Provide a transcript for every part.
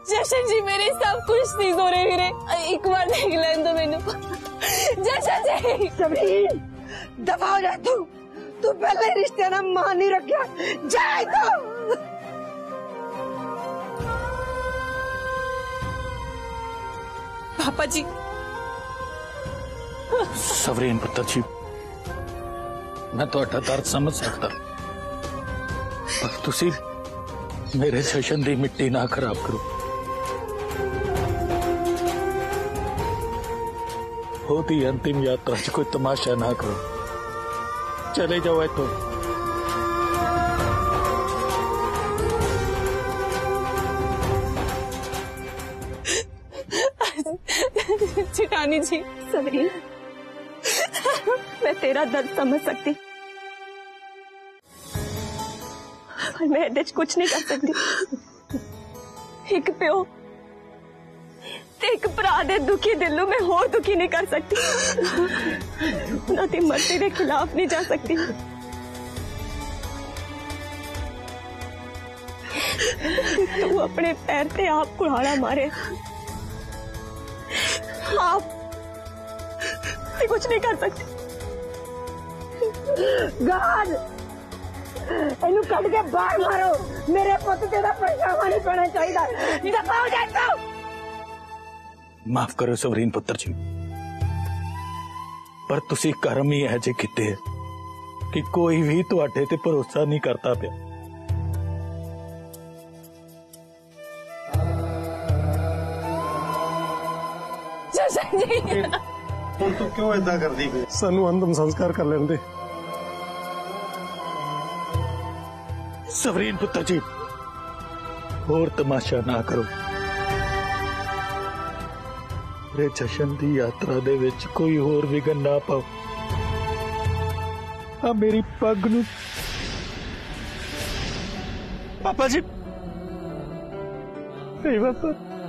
जशन जी मेरे सब कुछ नहीं हो रहे वीरे, एक बार देख लें तो मैनू। जशन जी सबरीन दफा हो जा तू पहले रिश्ते ना मान नहीं रखा जाए तो। पापा जी सवरीन पुत्र जी मैं तुहाडा दर्द समझ सकता, पर तुसी मेरे जशन दी मिट्टी ना खराब करो। होती अंतिम यात्रा च कोई तमाशा ना करो, चले जाओ इतो। चिटानी जी सबरीन मैं तेरा दर्द समझ सकती, पर मैं ਇਹਦੇ 'ਚ कुछ नहीं कर सकती। एक प्यो ते एक भरा दे दुखी दिल नूं मैं होर दुखी नहीं कर सकती, उन्हां दी मर्जी दे खिलाफ नहीं जा सकती। तू अपने पैर ते आप कुल्हाड़ा मारे, आप कुछ नहीं कर सकती। गाद इनू कट के बाहर मारो, मेरे पुत तेरा पछतावा नहीं पैना चाहिए। दफा हो जा तो। माफ करो सवरीन पुत्र जी, पर तुसी कर्म ही ऐसे कीते कि कोई भी तुहाडे ते भरोसा नहीं करता पिया। जशन जी ਹੁਣ ਤੂੰ ਕਿਉਂ ਏਦਾਂ ਕਰਦੀ ਪਈ? ਸਾਨੂੰ ਅੰਤਮ ਸੰਸਕਾਰ ਕਰ ਲੈਣ ਦੇ। सवरीन पुत्र जी और तमाशा ना करो, रे जशन दी यात्रा दे विच कोई होर विघन ना पाओ। आ मेरी पग नू पापा जी नहीं पापा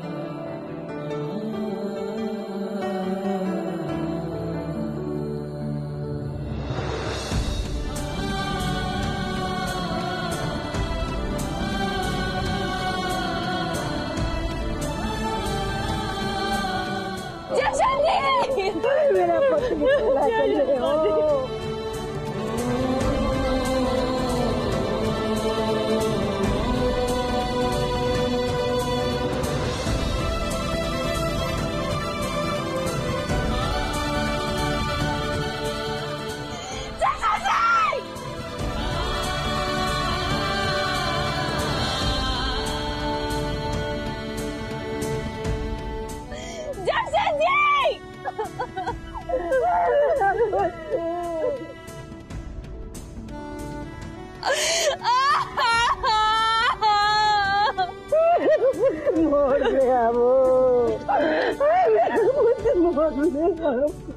मेरा पुत निकला चले हो। मोर गया वो, मेरा पुत मोर गया।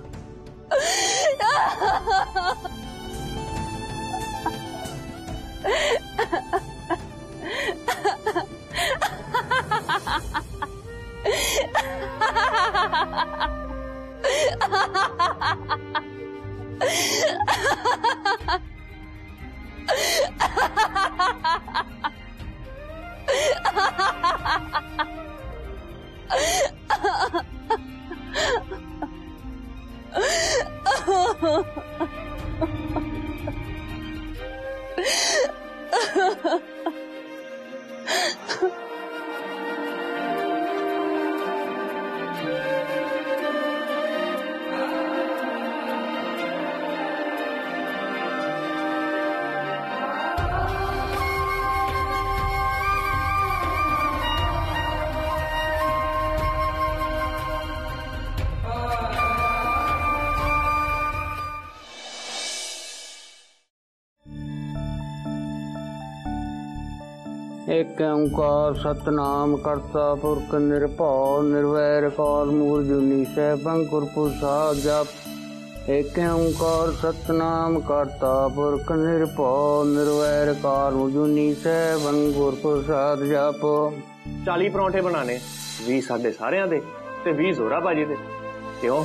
एक ओंकार सतनाम करता पुरख निरभौ निर्वैर काल मूल जुनी सैभं गुर प्रसाद जप। एक ओंकार सतनाम करता पुरख निरभौ निर्वैर काल मूल जुनी सैभं गुर प्रसाद जप। 40 परौंठे बनाने, 20 साडे सारियां दे ते 20 जोरा बाजी दे। क्यों?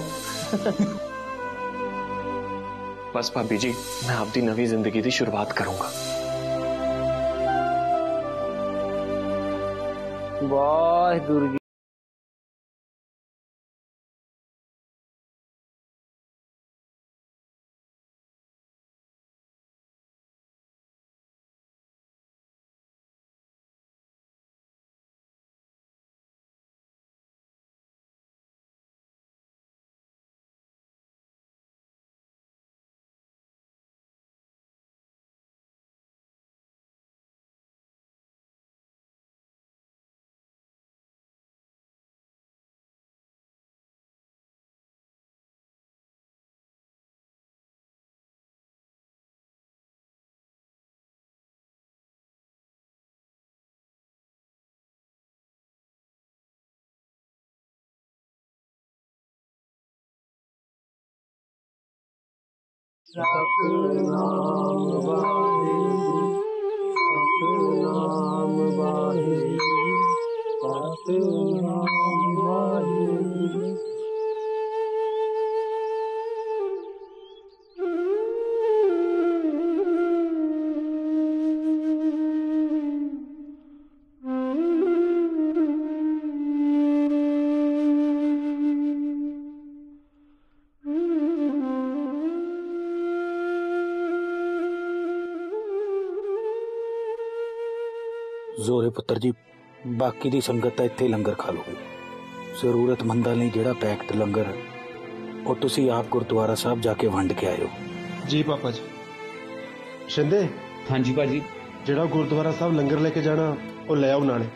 बस भाभी जी मैं आपकी नवी जिंदगी की शुरुआत करूंगा। वाहिगुरु जी। सतनाम वाहिगुरु, सतनाम वाहिगुरु, सतनाम वाहिगुरु। जोरे पुत्र जी, बाकी दी संगत तां इत्थे लंगर खा लूगी। जरूरतमंदां लई जिहड़ा पैक्ट लंगर ਉਹ ਤੁਸੀਂ ਆਪ ਗੁਰਦੁਆਰਾ ਸਾਹਿਬ ਜਾ ਕੇ ਵੰਡ ਕੇ ਆਇਓ। जी पापा जी। शिंदे। हाँ जी भाजी। ਜਿਹੜਾ ਗੁਰਦੁਆਰਾ ਸਾਹਿਬ ਲੰਗਰ ਲੈ ਕੇ ਜਾਣਾ ਉਹ ਲੈ ਆਓ ਨਾਲੇ।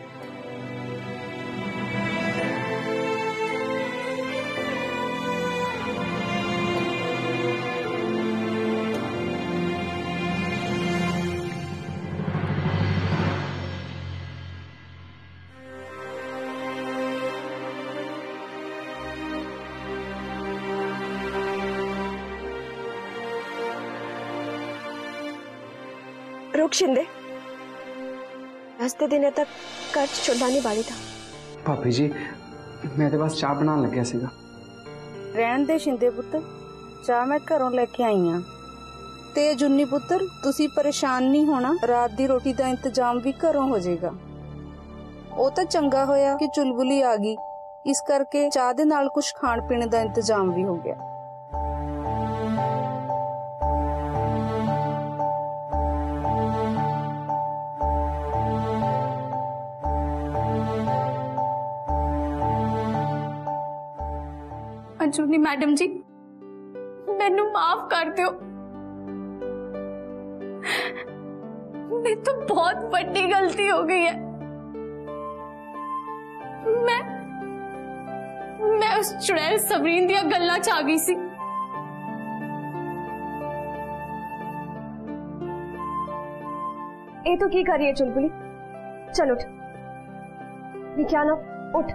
रुक शिंदे, दस दिन तक घर च चुल्हा नहीं बाली था। भाभी जी मैं तो बस चाह बनाने लग्या सीगा। रहन दे शिंदे पुत्र, चाह मैं घरों लेके आई हाँ। ते जुन्नी पुत्र तुसी परेशान नहीं होना, रात दी रोटी दा इंतजाम भी घरों हो जाएगा। वो तो चंगा होया कि चुलबुली आ गई, इस करके चाह दे नाल कुछ खाण पीने दा इंतजाम भी हो गया। अंजुनी मैडम जी, मैनू माफ कर दो। मेरे तो बहुत बड़ी गलती हो गई है। मैं उस चुड़ैल सबरीन दिया गल्लां च आ गई सी। ए तो की कर रही है चुलबुली? चल उठ विज्ञान, उठ।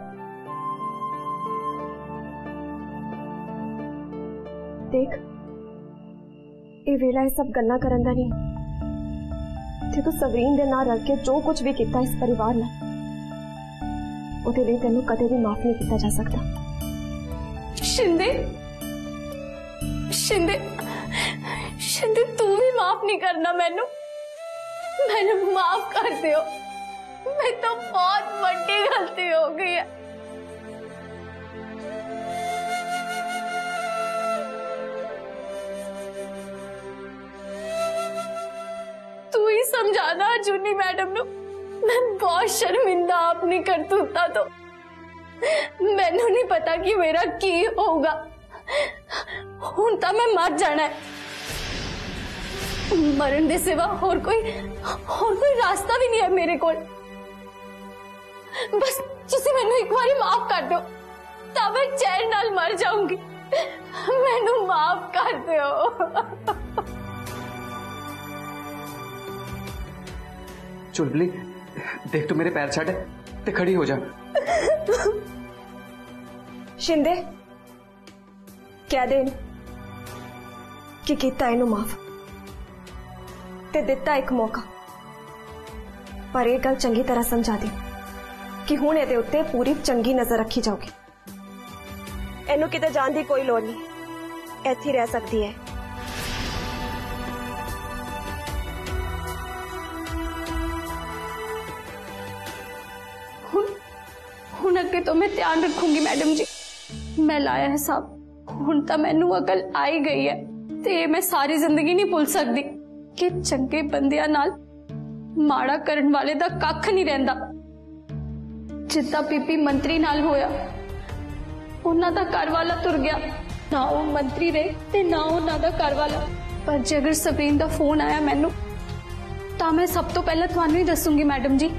देख, ये वेला ये सब गल्लां करन दा नहीं। ते तू सबरीन दे नाल रल के जो कुछ भी किया इस परिवार ने, उहदे लई तैनूं कदे भी माफ नहीं किया जा सकता। शिंदे, शिंदे, शिंदे तू भी माफ नहीं करना मैनू। मैनू माफ कर दियो, मैं तो बहुत बड़ी गलती हो गई है। तू ही समझाना अर्जुनी मैडम नु, मैं बहुत शर्मिंदा अपनी करतूता तो। मैनू नहीं पता कि मेरा की होगा। हुण तां मैं मर जाना है। मरण दे सिवा और कोई रास्ता भी नहीं है मेरे कोल। बस तुसी मैनू एक बारी माफ कर दो, तां मैं चैन नाल मर जाऊंगी। मैनू माफ कर दो। चुलबुली देख, तू मेरे पैर छड़ ते खड़ी हो जा। शिंदे, कह दे कि कीता इनू माफ ते दिता एक मौका, पर एक गल चंगी तरह समझा दी कि हुण इहदे उत्ते पूरी चंगी नजर रखी जाऊगी। इनू किते जाण दी कोई लोड़ नहीं, इत्थे रह सकती है। अगे तो मैं ध्यान रखूंगी मैडम जी। मैं लाया है साहब, हुण तां मैनू अकल आई गई है ते मैं सारी जिंदगी नहीं भुल सकती कि चंगे बंदियां नाल माड़ा करन वाले दा कख नहीं रहिंदा। जिद्दां पीपी मंत्री नाल होया, उन्हां दा घर वाला तुर गया, ना वो मंत्री रहे ते ना उन्हां दा घर वाला। पर जे अगर सबरीन दा फोन आया मैनू तां मैं सब तो पहले तुहानू ही दसूंगी मैडम जी।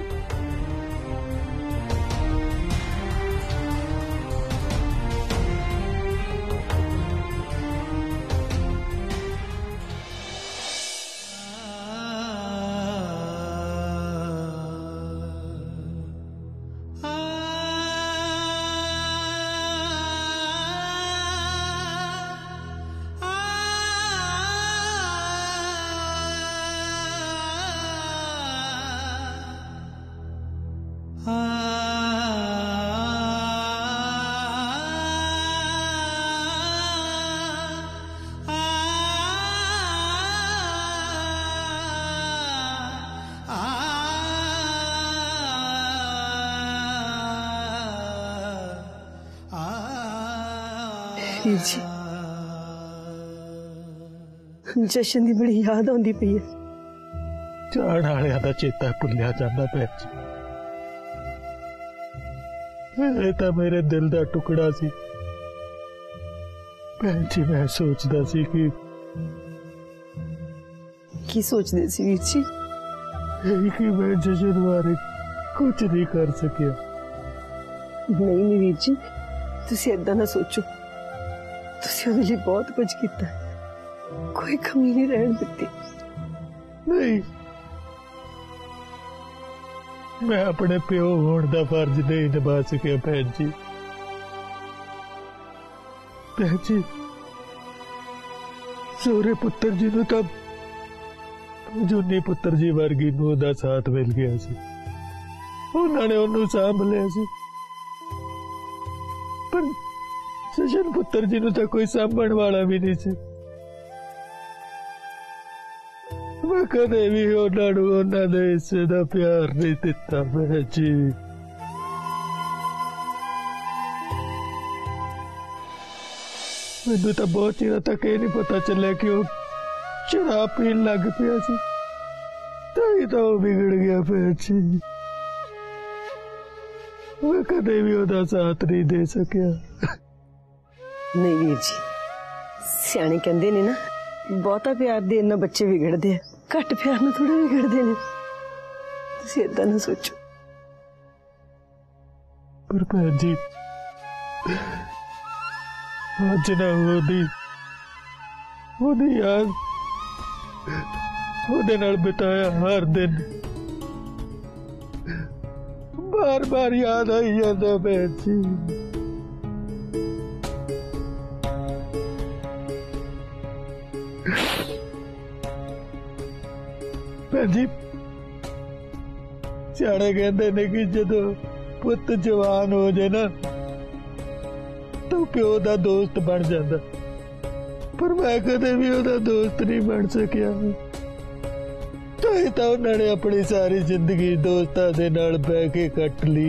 वीर जी, जशन की बड़ी याद आती पई है। जान वालियां दा चेता भुलिया जांदा भैन जी। ये तो मेरे दिल दा टुकड़ा सी भैन जी। मैं सोचदा सी की सोचदे सी वीर जी? कि मैं जशन बारे कुछ नहीं कर सकिया। नहीं वीर जी, तुसी ऐदां ना सोचो। तुसी उहदे लई बहुत कुछ कीता, कोई कमी नहीं रहन दित्ती। नहीं, मैं अपने प्यो होने का फर्ज नहीं निभा सकिया भैन जी। भैन जी, सोरे पुत्र जी नूं तां जूनी पुत्र जी वर्गी नूं दा साथ मिल गया सी, उन्होंने उन्होंने सांभ लिया सी। पर जशन पुत्र जी नूं तां कोई सांभण वाला भी नहीं सी। मैं कदे भी उन्होंने हिस्से का प्यार नहीं दिता भैन जी। मैनू तो बहुत चिर तक ये नहीं पता चलिया कि वो शराब पीन लग पिया सी, ताई तो वो बिगड़ गया भैन जी। मैं कदे भी उहदा साथ नहीं दे सकिया। नहीं वीर जी, सियाने कहंदे ने ना, बहुता प्यार देन नाल बच्चे बिगड़ते हैं, घट प्यार नाल थोड़ा बिगड़ते हैं। तुसीं ऐदां ना सोचो। पर भैन जी, अज ना ओदी याद ओदे नाल बिताया हर दिन बार बार याद आई जाता भैन जी। भैन जी, सियाणे कहते ने कि जदों पुत जवान हो जाए ना तो प्यो दा दोस्त बन जाता, पर मैं कदे भी ओदा दोस्त नहीं बन सकिया। तो उन्होंने अपनी सारी जिंदगी दोस्तां दे नाल बह के कट ली।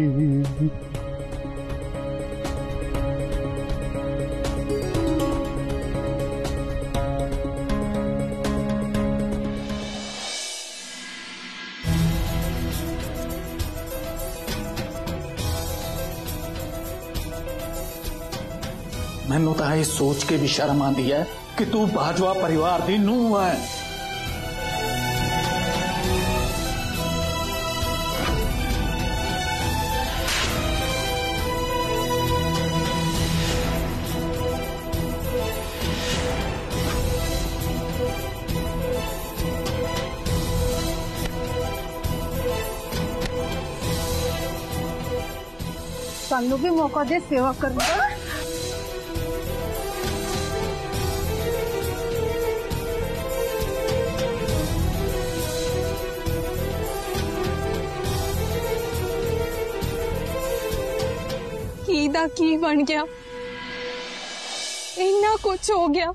मैनू तो ये सोच के भी शर्म आती है कि तू बाजवा परिवार की नूंह है। सानू भी मौका दे सेवा करने का। की बन गया, इन्ना कुछ हो गया।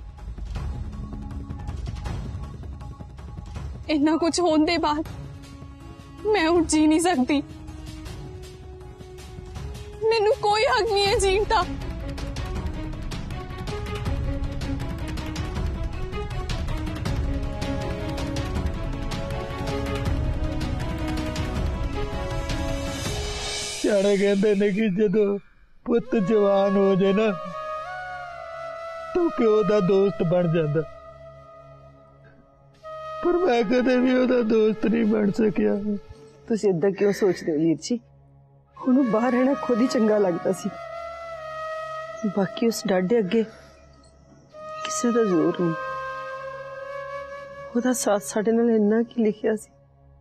इन्ना कुछ होने के बाद मैं उठ जी नहीं सकती। मैनू हक नहीं है जीण का। ਸਿਆਣੇ ਕਹਿੰਦੇ ਨੇ ਕਿ ਜਦੋਂ ਪੁੱਤ ਜਵਾਨ ਹੋ ਜਾਏ ਨਾ ਤਾਂ ਪਿਓ ਦਾ ਦੋਸਤ ਬਣ ਜਾਂਦਾ, ਪਰ ਮੈਂ ਕਦੇ ਵੀ ਉਹਦਾ ਦੋਸਤ ਨਹੀਂ ਬਣ ਸਕਿਆ। ਤੁਸੀਂ ਇਦਾਂ ਕਿਉਂ ਸੋਚਦੇ ਹੋ ਵੀਰ ਜੀ? ਉਹਨੂੰ ਬਾਹਰ ਰਹਿਣਾ ਖੁਦ ਹੀ ਚੰਗਾ ਲੱਗਦਾ ਸੀ। ਬਾਕੀ ਉਸ ਡਾਡੇ ਅੱਗੇ ਕਿਸੇ ਦਾ ਜ਼ੋਰ ਨਹੀਂ। ਉਹਦਾ ਸਾਥ ਸਾਡੇ ਨਾਲ ਇੰਨਾ ਕੀ ਲਿਖਿਆ ਸੀ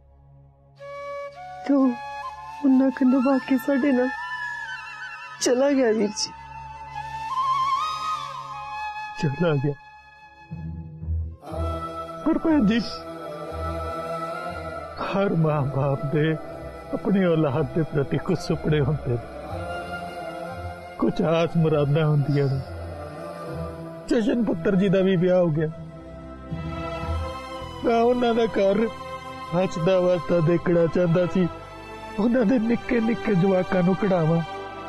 ਤੇ ਉਹਨਾਂ ਕੰਨੋਂ ਬਾਕੀ ਸਾਡੇ ਨਾਲ ਚਲਾ ਗਿਆ ਵੀਰ ਜੀ, चला गया। पर भैन जी, हर मां बाप दे अपनी औलाद के प्रति कुछ सुपने होंगे, कुछ आस मुरादा होंदियां ने। जशन पुत्र जी का भी ब्याह हो गया, मैं उन्हां दा घर हसदा वसदा देखना चाहता सी, उन्हां दे निक्के निक्के जवाकां नूं कढ़ावां।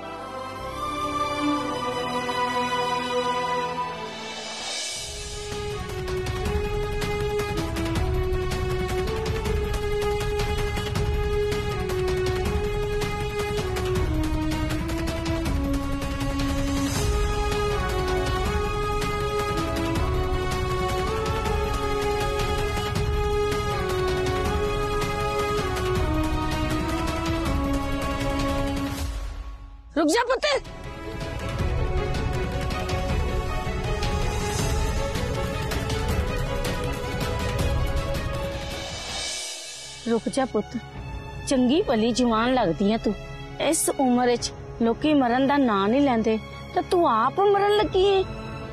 रुक जा पुत्र। रुक जा पुत, चंगी भली जवान लगदी है तू। इस उम्र च लोकी मरन दा नां नहीं लैंदे ते तू आप मरन लगी है।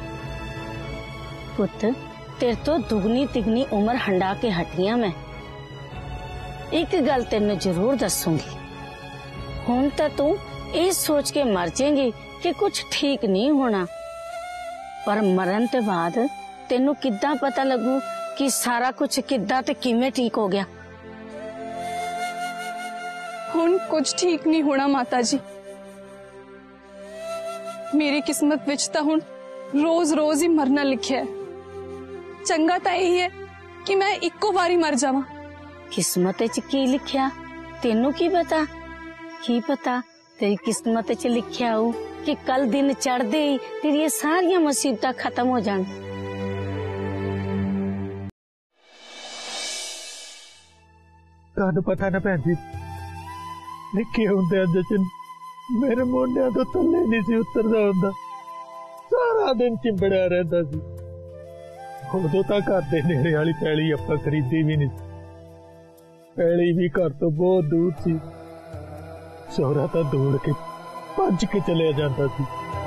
पुत, तेरे तो दुगनी तिगनी उम्र हंडा के हटियां मैं। एक गल तेनू जरूर दसूंगी, हुण तां तू ये सोच के मर जाएंगी कि कुछ ठीक नहीं होना, पर मरन ते बाद तेनू किद्दां पता लगू कि सारा कुछ किद्दां ते किवें ठीक हो गया। हुण कुछ ठीक नहीं होना माता जी। मेरी किस्मत विच तां हुण रोज रोज ही मरना लिखिया है। चंगा तां यही है कि मैं इक्को बारी मर जावां। किस्मत च की लिखिया तेनू की पता? की पता तेरी किस्मत च लिखिया हो कि कल दिन चढ़दे ही तेरी सारियां मुसीबतां खत्म हो जान। तुहानू पता ना भैन जी, निक्के हुंदे जशन मेरे मोढियां तो थल्ले नहीं सी उतरदा हुंदा, सारा दिन चिंबड़िया रहंदा सी। उदों तां घर दे नेड़े वाली पैली आपां खरीदी भी नहीं, पैली भी घर तो बहुत दूर सी। सौरा तो दौड़ के भज के चले जाता सी,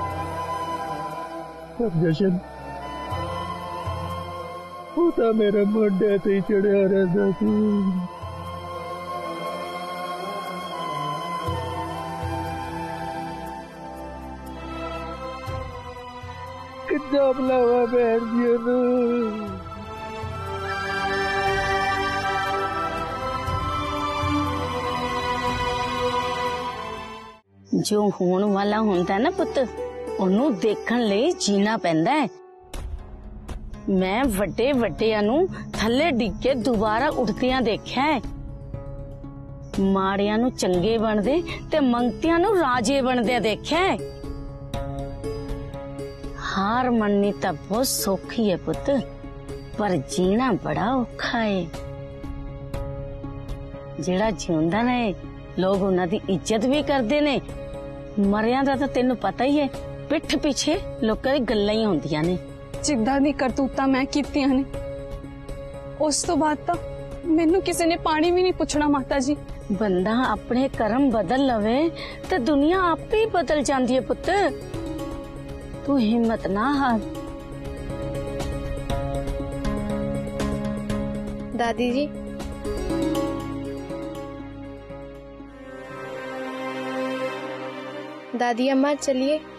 पर जशन वो तो मेरे मोढे से ही चढ़िया रहता सी। कितना बुलावा बहन जी नूं। जो होने वाला होंदा है ना पुत, ओनू देखण लई जीना पैंदा है। मैं वड्डे वड्डियां नू थल्ले डिग के दोबारा उठदियां देखिया है। माड़ियां नू चंगे बनदे ते मंगतियां नू राजे बनदे देखिया है। हार मननी तां बहुत सौखी है पुत, पर जीना बड़ा औखा है। जेड़ा जिउंदा ने लोग उन्हां दी इज्जत भी करदे ने, मरिया दा तां तैनू पता ही है, पिठ पीछे लोकां दी गल्लां ही होंदियां ने। जिद्दां दी करतूतां मैं कीतियां ने, उस तो बाद तां मैनू किसी ने पानी भी नहीं पुछना माता जी। बंदा अपने कर्म बदल लवे ते दुनिया आपे ही बदल जांदी है पुत। तू हिम्मत ना हार। दादी जी, दादी अम्मा चलिए।